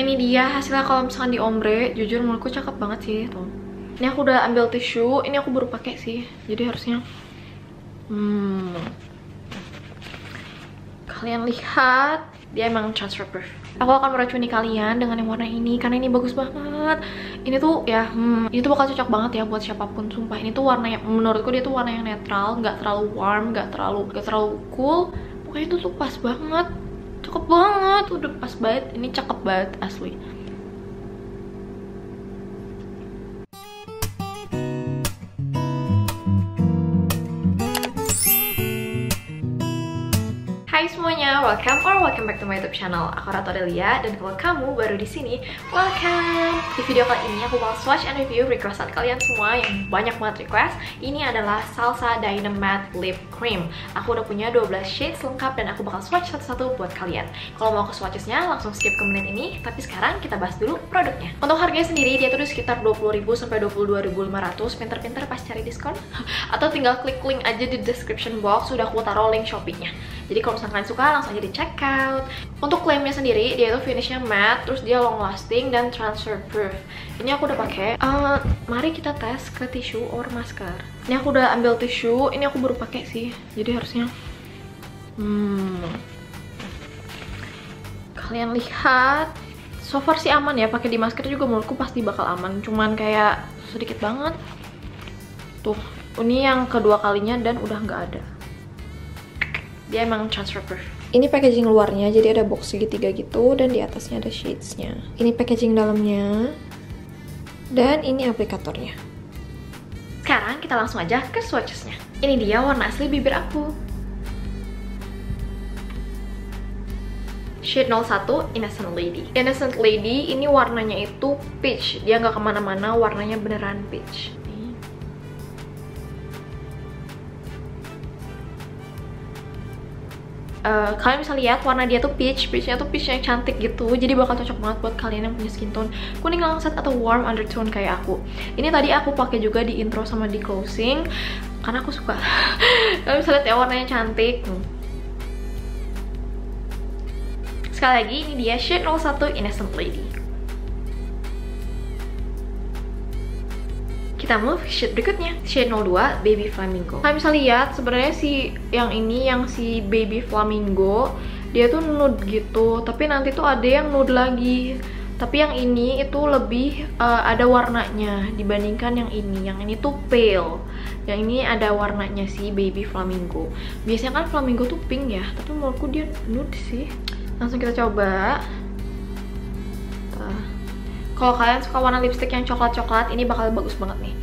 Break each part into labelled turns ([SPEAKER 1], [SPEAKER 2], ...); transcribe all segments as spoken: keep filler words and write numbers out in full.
[SPEAKER 1] ini dia hasilnya kalau misalkan di ombre. Jujur menurutku cakep banget sih tuh. Ini aku udah ambil tisu, ini aku baru pakai sih. Jadi harusnya hmm. Kalian lihat, dia emang transfer proof. Aku akan meracuni kalian dengan yang warna ini karena ini bagus banget. Ini tuh ya, hmm, ini tuh bakal cocok banget ya buat siapapun. Sumpah, ini tuh warna yang menurutku dia tuh warna yang netral, nggak terlalu warm, nggak terlalu, nggak terlalu cool. Pokoknya itu tuh pas banget, cakep banget, udah pas banget. Ini cakep banget asli. Hai semuanya, welcome or welcome back to my YouTube channel. Aku Ratu Adelia, dan kalau kamu baru di sini, welcome. Di video kali ini aku mau swatch and review requestan kalian semua yang banyak banget request. Ini adalah Salsa Dynamatte Lip Cream. Aku udah punya dua belas shades lengkap dan aku bakal swatch satu-satu buat kalian. Kalau mau ke swatchesnya langsung skip ke menit ini, tapi sekarang kita bahas dulu produknya. Untuk harganya sendiri dia tuh di sekitar dua puluh ribu sampai dua puluh dua ribu lima ratus. Pinter-pinter pas cari diskon. Atau tinggal klik link aja di description box, sudah aku taruh link Shopee-nya. Jadi kalau misalkan kalian suka langsung aja di check out. Untuk klaimnya sendiri dia itu finishnya matte, terus dia long lasting dan transfer proof. Ini aku udah pakai. Uh, mari kita tes ke tisu or masker. Ini aku udah ambil tisu, ini aku baru pakai sih. Jadi harusnya hmm. Kalian lihat, so far sih aman ya. Pakai di masker juga menurutku pasti bakal aman. Cuman kayak sedikit banget. Tuh, ini yang kedua kalinya dan udah nggak ada. Dia emang transfer proof. Ini packaging luarnya, jadi ada box segitiga gitu, dan di atasnya ada shadesnya. Ini packaging dalamnya, dan ini aplikatornya. Sekarang kita langsung aja ke swatchesnya. Ini dia warna asli bibir aku. Shade nol satu Innocent Lady. Innocent Lady ini warnanya itu peach. Dia nggak kemana-mana, warnanya beneran peach. Uh, kalian bisa lihat warna dia tuh peach, peachnya tuh peach yang cantik gitu, jadi bakal cocok banget buat kalian yang punya skin tone kuning langsat atau warm undertone kayak aku. Ini tadi aku pakai juga di intro sama di closing karena aku suka. Kalian bisa lihat ya warnanya cantik. Sekali lagi ini dia shade nol satu Innocent Lady. Kita move ke shade berikutnya, shade nol dua Baby Flamingo. Kalian bisa lihat sebenarnya si yang ini, yang si Baby Flamingo, dia tuh nude gitu, tapi nanti tuh ada yang nude lagi. Tapi yang ini itu lebih uh, ada warnanya dibandingkan yang ini. Yang ini tuh pale, yang ini ada warnanya si Baby Flamingo. Biasanya kan Flamingo tuh pink ya, tapi menurutku dia nude sih. Langsung kita coba. Tuh. Kalau kalian suka warna lipstick yang coklat-coklat, ini bakal bagus banget nih.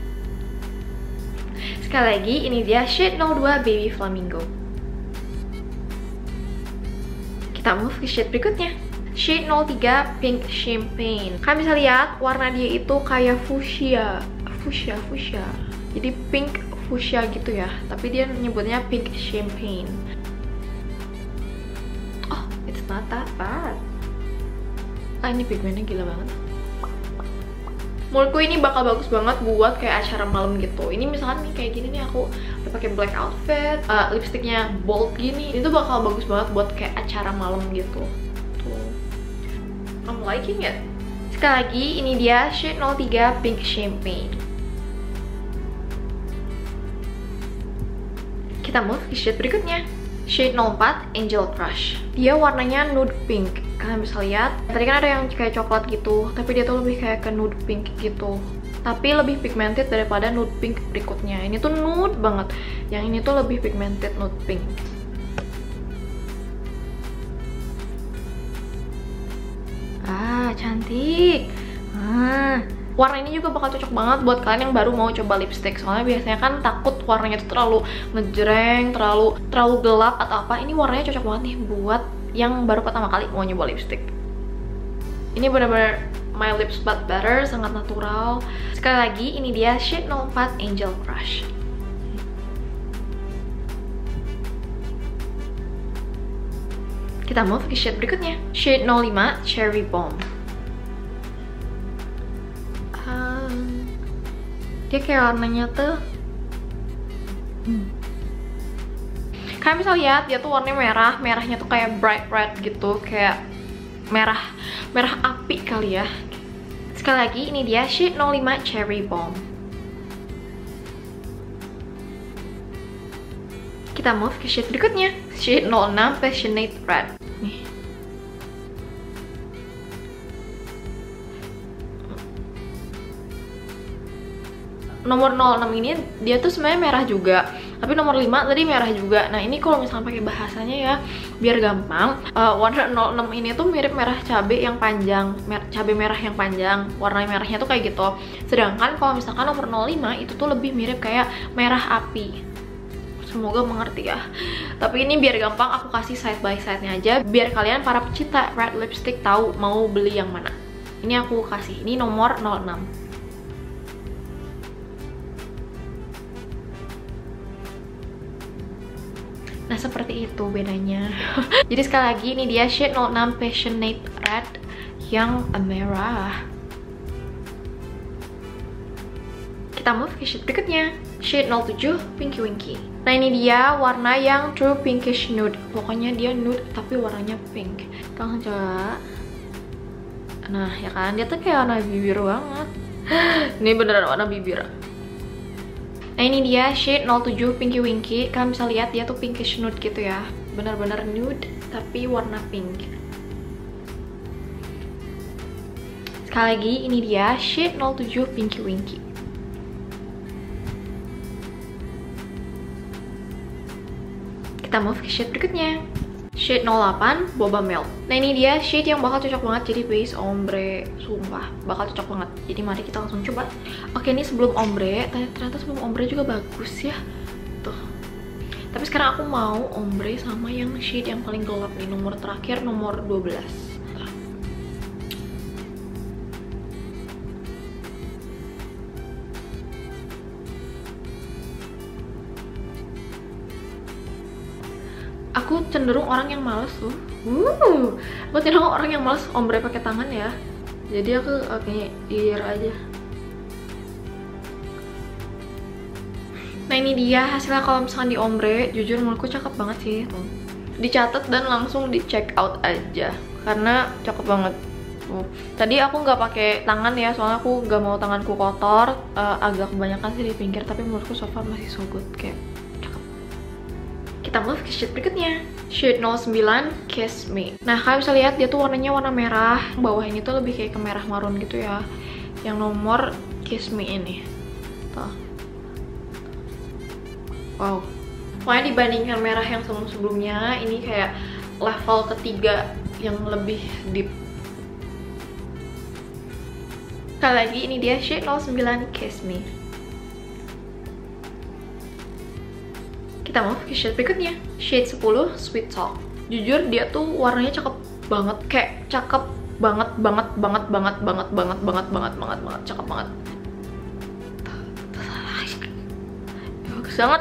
[SPEAKER 1] Sekali lagi, ini dia shade nol dua Baby Flamingo. Kita move ke shade berikutnya, shade nol tiga Pink Champagne. Kalian bisa lihat warna dia itu kayak fuchsia, fuchsia, fuchsia. Jadi pink fuchsia gitu ya, tapi dia nyebutnya Pink Champagne. Oh, it's not that bad. Ah, ini pigmennya gila banget. Menurutku ini bakal bagus banget buat kayak acara malam gitu. Ini misalkan nih kayak gini nih, aku udah pakai black outfit, uh, lipstiknya bold gini, itu bakal bagus banget buat kayak acara malam gitu. Tuh, I'm liking it. Sekali lagi, ini dia shade nol tiga Pink Champagne. Kita move ke shade berikutnya, shade nol empat Angel Crush. Dia warnanya nude pink. Kalian bisa lihat, tadi kan ada yang kayak coklat gitu, tapi dia tuh lebih kayak ke nude pink gitu, tapi lebih pigmented daripada nude pink berikutnya. Ini tuh nude banget, yang ini tuh lebih pigmented nude pink. Ah, cantik. Ah, warna ini juga bakal cocok banget buat kalian yang baru mau coba lipstick. Soalnya biasanya kan takut warnanya tuh terlalu ngejreng, terlalu terlalu gelap atau apa. Ini warnanya cocok banget nih buat yang baru pertama kali mau nyoba lipstick. Ini benar-benar my lips but better, sangat natural. Sekali lagi, ini dia shade nol empat Angel Crush. Kita move ke shade berikutnya, shade nol lima Cherry Bomb. Um, dia kayak warnanya tuh hmm. Kalian bisa lihat dia tuh warnanya merah, merahnya tuh kayak bright red gitu, kayak merah merah api kali ya. Sekali lagi, ini dia shade nol lima Cherry Bomb. Kita move ke shade berikutnya, shade nol enam Passionate Red. Nih. Nomor nol enam ini dia tuh sebenarnya merah juga, tapi nomor lima tadi merah juga. Nah ini kalau misalnya pakai bahasanya ya biar gampang, uh, warna nol enam ini tuh mirip merah cabai yang panjang, mer cabai merah yang panjang, warna merahnya tuh kayak gitu. Sedangkan kalau misalkan nomor nol lima itu tuh lebih mirip kayak merah api. Semoga mengerti ya. Tapi ini biar gampang aku kasih side by side-nya aja, biar kalian para pecinta red lipstick tahu mau beli yang mana. Ini aku kasih, ini nomor nol enam. Nah seperti itu bedanya. Jadi sekali lagi ini dia shade nol enam Passionate Red yang merah. Kita move ke shade berikutnya, shade nol tujuh Pinky Winky. Nah ini dia warna yang true pinkish nude. Pokoknya dia nude tapi warnanya pink. Kita langsung coba. Nah ya kan, dia tuh kayak warna bibir banget. Ini beneran warna bibir. Nah ini dia shade nol tujuh Pinky Winky. Kalian bisa lihat dia tuh pinkish nude gitu ya. Bener-bener nude tapi warna pink. Sekali lagi ini dia shade nol tujuh Pinky Winky. Kita move ke shade berikutnya, shade nol delapan Boba Milk. Nah ini dia shade yang bakal cocok banget jadi base ombre, sumpah bakal cocok banget. Jadi mari kita langsung coba. Oke ini sebelum ombre, ternyata sebelum ombre juga bagus ya tuh. Tapi sekarang aku mau ombre sama yang shade yang paling gelap nih, nomor terakhir, nomor dua belas. Aku cenderung orang yang males tuh. Uh, aku cenderung orang yang males ombre pakai tangan ya. Jadi aku oke ear aja. Nah ini dia hasilnya kalau misalkan di ombre. Jujur menurutku cakep banget sih tuh. Dicatat dan langsung di check out aja karena cakep banget. Tuh. Tadi aku nggak pakai tangan ya, soalnya aku nggak mau tanganku kotor. Uh, agak kebanyakan sih di pinggir, tapi menurutku so far masih so good, kayak cakep. Kita move ke shade berikutnya, shade nol sembilan Kiss Me. Nah kalian bisa lihat dia tuh warnanya warna merah. Bawah ini tuh lebih kayak ke merah marun gitu ya. Yang nomor Kiss Me ini tuh. Wow, pokoknya dibandingkan merah yang sebelum-sebelumnya, ini kayak level ketiga yang lebih deep. Sekali lagi ini dia shade nol sembilan Kiss Me. Kita move ke shade berikutnya, shade sepuluh Sweet Talk. Jujur dia tuh warnanya cakep banget, kayak cakep banget banget banget banget banget banget banget banget banget banget cakep banget. Bagus banget.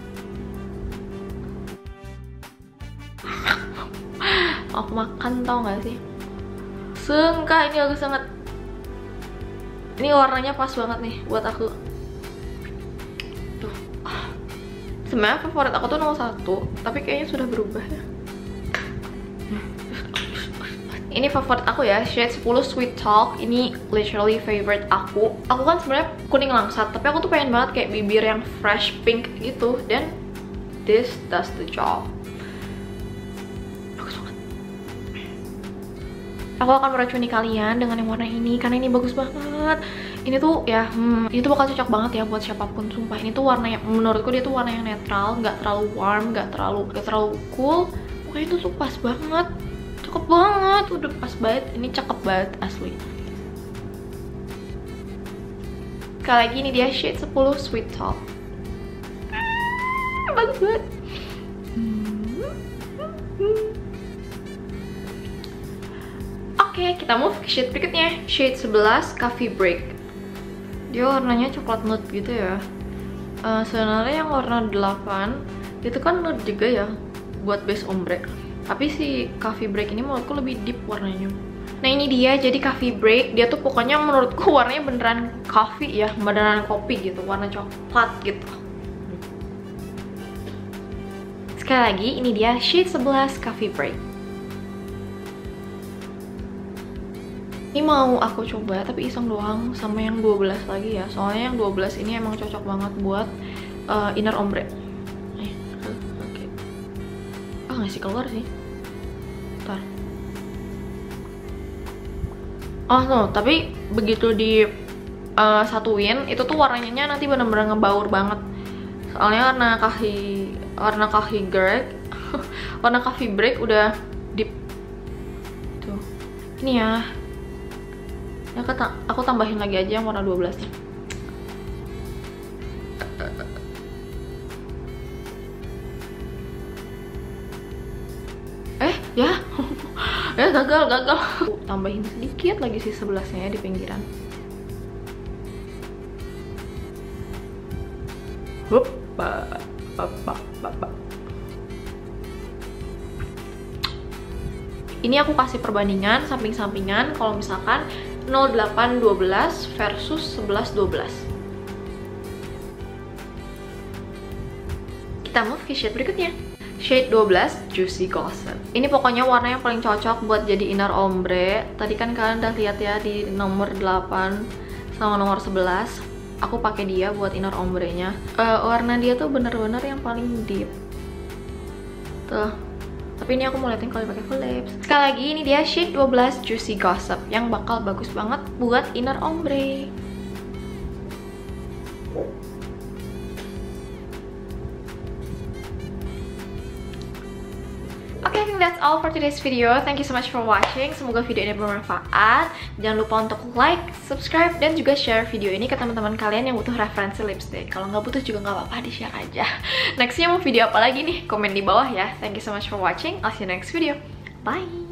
[SPEAKER 1] Aku makan tau gak sih? Sengka ini bagus banget. Ini warnanya pas banget nih buat aku. Tuh. Sebenarnya favorit aku tuh nomor satu, tapi kayaknya sudah berubah ya. Ini favorit aku ya, shade sepuluh Sweet Talk. Ini literally favorite aku. Aku kan sebenarnya kuning langsat, tapi aku tuh pengen banget kayak bibir yang fresh pink gitu. Dan this does the job. Bagus banget. Aku akan meracuni kalian dengan yang warna ini karena ini bagus banget. Ini tuh ya, hmm, ini tuh bakal cocok banget ya buat siapapun, sumpah. Ini tuh warna yang menurutku dia tuh warna yang netral, nggak terlalu warm, nggak terlalu nggak terlalu cool. Pokoknya itu tuh pas banget, cakep banget, udah pas banget. Ini cakep banget asli. Sekali lagi ini dia shade sepuluh Sweet Talk. Ah, bagus banget. Oke, kita move ke shade berikutnya, shade sebelas Coffee Break. Dia warnanya coklat nude gitu ya. Uh, sebenarnya yang warna delapan itu kan nude juga ya buat base ombre. Tapi si Coffee Break ini menurutku lebih deep warnanya. Nah ini dia, jadi Coffee Break dia tuh pokoknya menurutku warnanya beneran coffee ya, beneran kopi gitu, warna coklat gitu. Sekali lagi ini dia shade sebelas Coffee Break. Ini mau aku coba tapi iseng doang sama yang dua belas lagi ya. Soalnya yang dua belas ini emang cocok banget buat uh, inner ombre. Eh, oke. Okay. Ah, ngasih keluar sih. Ntar. Oh no, tapi begitu di uh, satuin itu tuh warnanya nanti bener-bener ngebaur banget. Soalnya warna kahi warna kahi break, warna coffee break udah deep. Tuh. Ini ya. Ya, aku tambahin lagi aja yang warna dua belas nya. Eh, ya. Ya gagal, gagal. Tambahin sedikit lagi sih sebelasnya ya di pinggiran. Hup, ba, ba, ba, ba, ba. Ini aku kasih perbandingan samping-sampingan kalau misalkan nol delapan dua belas versus sebelas dua belas. Kita move ke shade berikutnya. Shade dua belas Juicy Gossip. Ini pokoknya warna yang paling cocok buat jadi inner ombre. Tadi kan kalian udah lihat ya di nomor delapan sama nomor sebelas. Aku pakai dia buat inner ombre-nya. Uh, warna dia tuh bener-bener yang paling deep. Tuh. Tapi ini aku mau liatin kalau pakai full lips. Sekali lagi ini dia shade dua belas Juicy Gossip yang bakal bagus banget buat inner ombre. Oke, okay, I think that's all for today's video. Thank you so much for watching. Semoga video ini bermanfaat. Jangan lupa untuk like, subscribe, dan juga share video ini ke teman-teman kalian yang butuh referensi lipstick. Kalau nggak butuh juga nggak apa-apa, di-share aja. Nextnya mau video apa lagi nih? Komen di bawah ya. Thank you so much for watching. I'll see you next video. Bye!